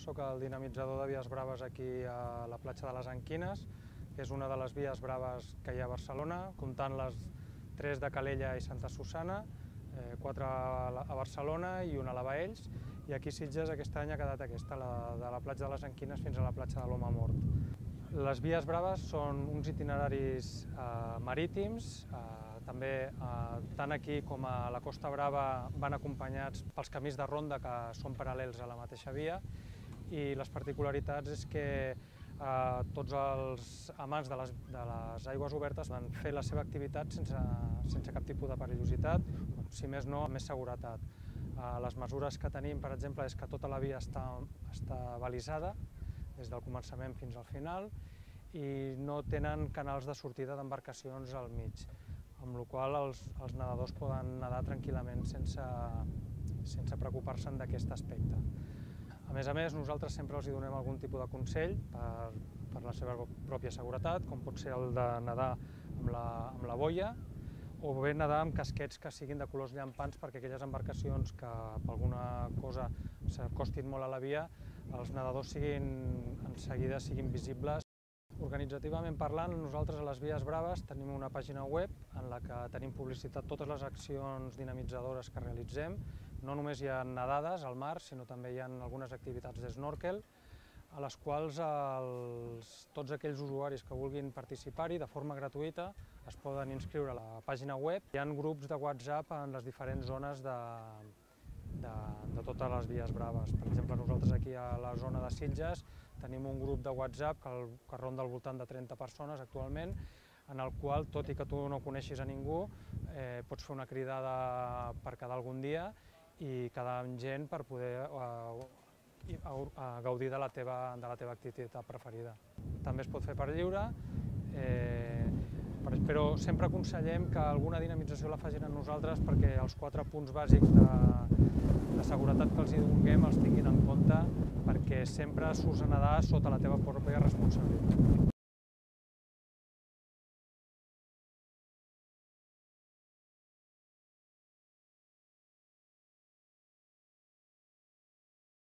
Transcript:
sóc el dinamitzador de vies braves aquí a la platja de les Anquines, que és una de les vies braves que hi ha a Barcelona, comptant les 3 de Calella i Santa Susanna, 4 a Barcelona i una a la Baells, i aquí a Sitges aquest any ha quedat aquesta, la de la platja de les Anquines fins a la platja de l'Home Mort. Les vies braves són uns itineraris marítims, també tant aquí com a la Costa Brava van acompanyats pels camins de ronda que són paral·lels a la mateixa via, i les particularitats és que tots els amants de les aigües obertes van fer la seva activitat sense cap tipus de perillositat, si més no, amb més seguretat. Les mesures que tenim, per exemple, és que tota la via està balisada, des del començament fins al final, i no tenen canals de sortida d'embarcacions al mig, amb la qual cosa els nedadors poden nedar tranquil·lament sense preocupar-se'n d'aquest aspecte. A més, nosaltres sempre els donem algun tipus de consell per la seva pròpia seguretat, com pot ser el de nedar amb la boia, o bé nedar amb casquets que siguin de colors llampants perquè aquelles embarcacions que per alguna cosa s'acostin molt a la via, els nedadors en seguida siguin visibles. Organitzativament parlant, nosaltres a les Vies Braves tenim una pàgina web en la que tenim publicitat totes les accions dinamitzadores que realitzem. No només hi ha nedades al mar, sinó també hi ha algunes activitats d'snorkel, a les quals tots aquells usuaris que vulguin participar-hi de forma gratuïta es poden inscriure a la pàgina web. Hi ha grups de WhatsApp en les diferents zones de totes les Vies Braves. Per exemple, nosaltres aquí a la zona de Sitges tenim un grup de WhatsApp que ronda al voltant de 30 persones actualment, en el qual, tot i que tu no coneixis a ningú, pots fer una cridada per quedar algun dia i quedar amb gent per poder gaudir de la teva activitat preferida. També es pot fer per lliure, però sempre aconsellem que alguna dinamització la facin amb nosaltres perquè els 4 punts bàsics de seguretat que els donem els tinguin en compte, perquè sempre surts a nedar sota la teva pròpia responsabilitat.